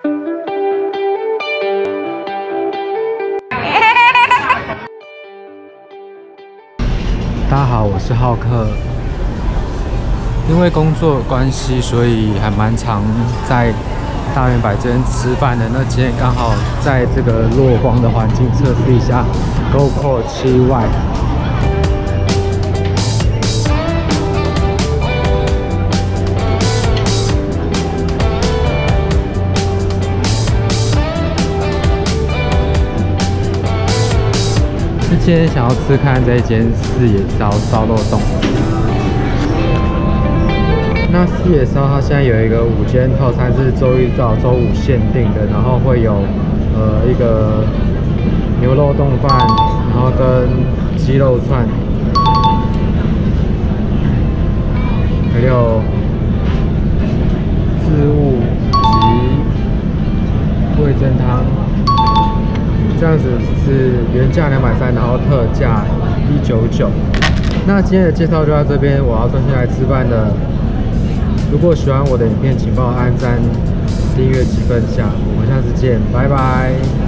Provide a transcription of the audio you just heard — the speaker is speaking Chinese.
大家好，我是浩克。因为工作关系，所以还蛮常在大圆柏这边吃饭的。那今天刚好在这个落荒的环境测试一下 GoPro 7Y。今天想要吃看这一间四野烧肉冻。那四野烧它现在有一个5间套餐，是周一到周五限定的，然后会有一个牛肉冻饭，然后跟鸡肉串，还有渍物及味噌汤。这样子是原价230，然后特价199。那今天的介绍就到这边，我要专心来吃饭了。如果喜欢我的影片，请帮我按赞、订阅及分享。我们下次见，拜拜。